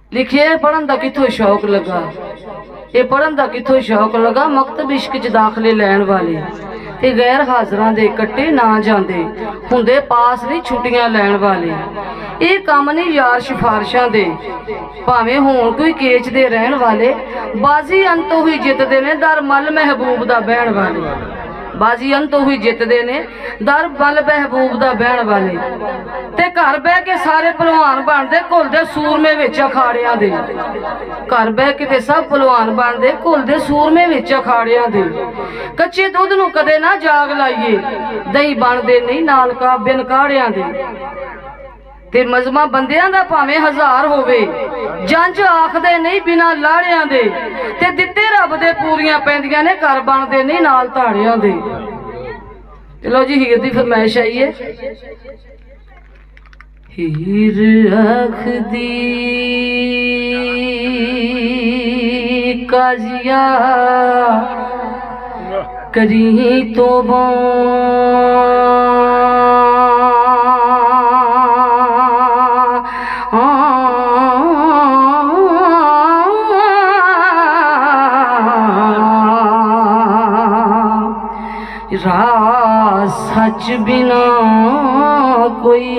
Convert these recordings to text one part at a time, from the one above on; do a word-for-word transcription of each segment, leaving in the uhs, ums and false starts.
लिखे पढ़न का कितों शौक लगा, ये पढ़न का कितों शौक लगा। मकतब इश्क च दाखले लैन वाले ते गैर हाजरां दे कट्टे ना जांदे हुंदे पास नहीं छुट्टियां लैन वाले। ये काम नहीं यार सिफारिशां दे भावें होण कोई केच दे रहन वाले। बाजी अंत हुई जितदे ने दर मल महबूब दा बहन वाले। बाजी अंत हुई जितदे ने दर मल महबूब दा बहन वाले। ते घर बह के सारे पहलवान बनते घुलते सूरमे विच अखाड़ियां दे। घर बह के ते सब पहलवान बनते घुलते सूरमे विच अखाड़ियां दे। कच्चे दुध नूं कदे ना जाग लाइए दही बनते नहीं नाल का बिन काढ़ियां दे। ते मजमा बंदियां दा भावें हजार होवे जंज आखदे नहीं बिना लाड़ियां दे। ते दित्ते रब दे पूरियां पैंदियां ने घर बनते नहीं नाल धाड़ियां दे। चलो जी हीर दी फरमाइश आई है। हीर आखदी काजिया करी तौबा राज सच बिना कोई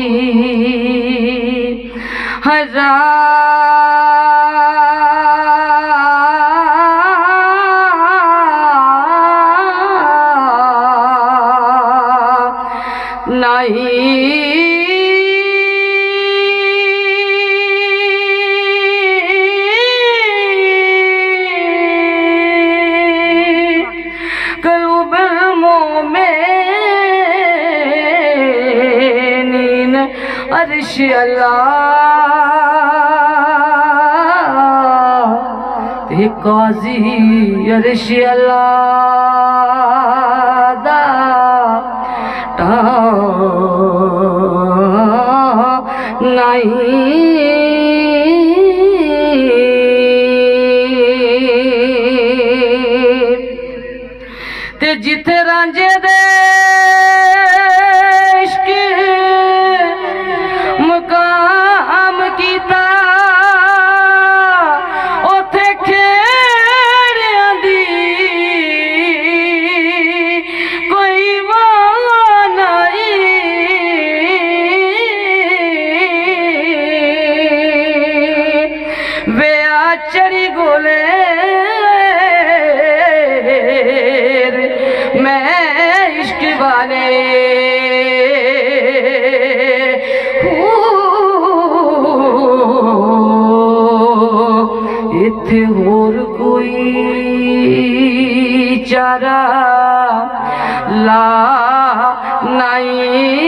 हरा नहीं। अर्श अल्लाह ते काजी अर्श अल्लाह दा नहीं। ते जिथे रांझे दे चढ़ी गोले मैं इश्क वाले इत्थे होर कोई चारा ला नहीं।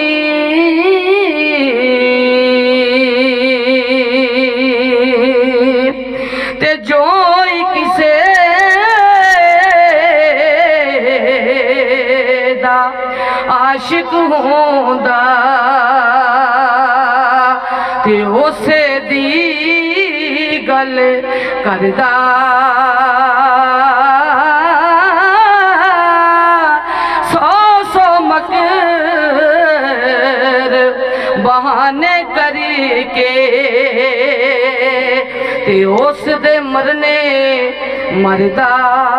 आशिक होंदा ते उसे दी गल करदा सौ सौ मकर बहाने करके ते उस दे मरने मरदा।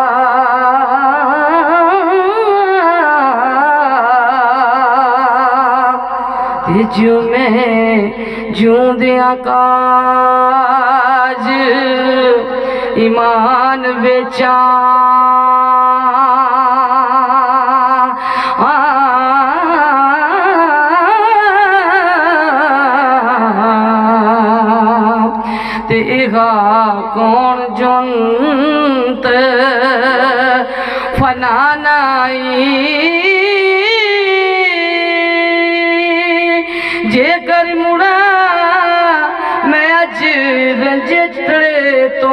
जो मैं जूंदिया काज ईमान बेचा तेगा कौन जुंत फनानाई जेकर मुड़ा मैं अज रंजतड़े तो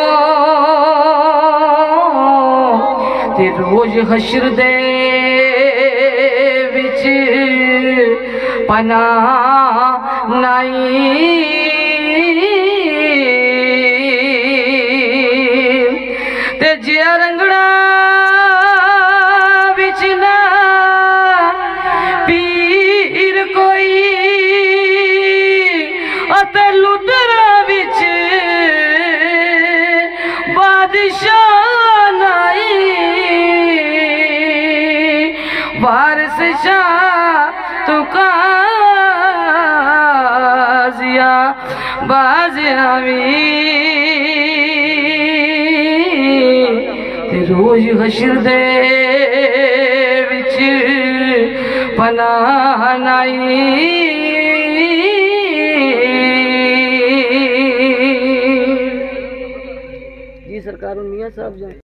ते रोज हशर दे विच पना नहीं। ते जिया रंगड़ा विच ना पीर कोई लुदरा भी वारिस शाह तू काजिया बाज़ियामी ते रोज हशर दे विच पनाह नाई। जी सरकार मियां साहब जान।